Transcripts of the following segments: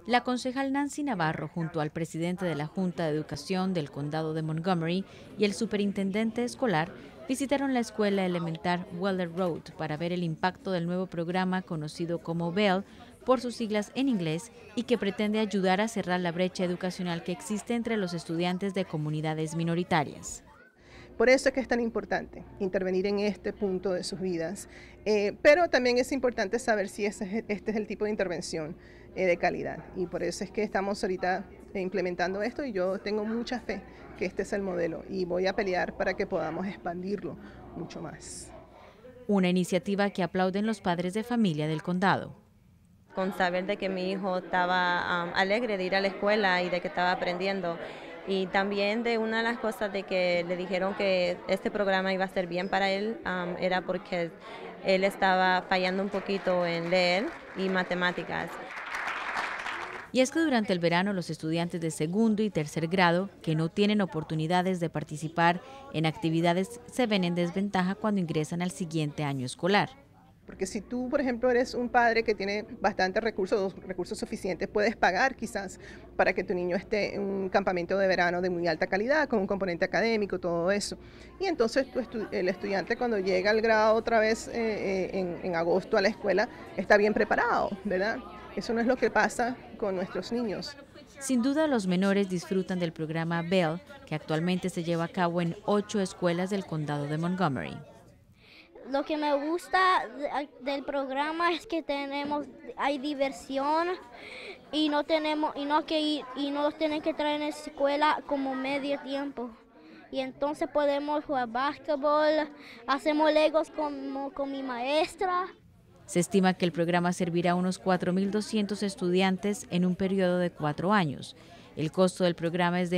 La concejal Nancy Navarro, junto al presidente de la Junta de Educación del Condado de Montgomery y el superintendente escolar, visitaron la escuela elemental Weller Road para ver el impacto del nuevo programa conocido como Bell por sus siglas en inglés y que pretende ayudar a cerrar la brecha educacional que existe entre los estudiantes de comunidades minoritarias. Por eso es que es tan importante intervenir en este punto de sus vidas, pero también es importante saber si este es el tipo de intervención de calidad, y por eso es que estamos ahorita implementando esto, y yo tengo mucha fe que este es el modelo y voy a pelear para que podamos expandirlo mucho más. Una iniciativa que aplauden los padres de familia del condado. Con saber de que mi hijo estaba alegre de ir a la escuela y de que estaba aprendiendo. Y también de una de las cosas de que le dijeron que este programa iba a ser bien para él, era porque él estaba fallando un poquito en leer y matemáticas. Y es que durante el verano los estudiantes de segundo y tercer grado que no tienen oportunidades de participar en actividades se ven en desventaja cuando ingresan al siguiente año escolar. Porque si tú, por ejemplo, eres un padre que tiene bastantes recursos suficientes, puedes pagar quizás para que tu niño esté en un campamento de verano de muy alta calidad, con un componente académico, todo eso. Y entonces el estudiante cuando llega al grado otra vez en agosto a la escuela, está bien preparado, ¿verdad? Eso no es lo que pasa con nuestros niños. Sin duda, los menores disfrutan del programa Bell, que actualmente se lleva a cabo en 8 escuelas del condado de Montgomery. Lo que me gusta del programa es que hay diversión y no tienen que traer en la escuela como medio tiempo. Y entonces podemos jugar básquetbol, hacemos legos con mi maestra. Se estima que el programa servirá a unos 4.200 estudiantes en un periodo de 4 años. El costo del programa es de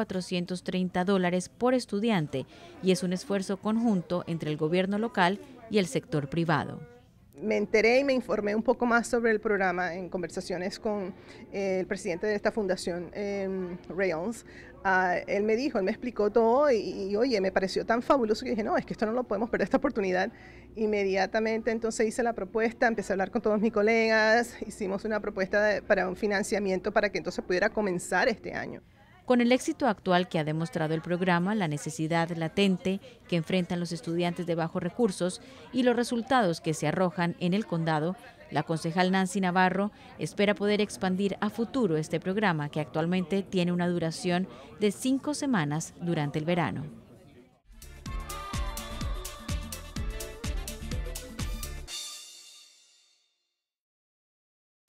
$1.430 por estudiante y es un esfuerzo conjunto entre el gobierno local y el sector privado. Me enteré y me informé un poco más sobre el programa en conversaciones con el presidente de esta fundación, Rails. Él me explicó todo y oye, me pareció tan fabuloso que dije, no, es que esto no lo podemos perder, esta oportunidad. Inmediatamente entonces hice la propuesta, empecé a hablar con todos mis colegas, hicimos una propuesta para un financiamiento para que entonces pudiera comenzar este año. Con el éxito actual que ha demostrado el programa, la necesidad latente que enfrentan los estudiantes de bajos recursos y los resultados que se arrojan en el condado, la concejal Nancy Navarro espera poder expandir a futuro este programa que actualmente tiene una duración de 5 semanas durante el verano.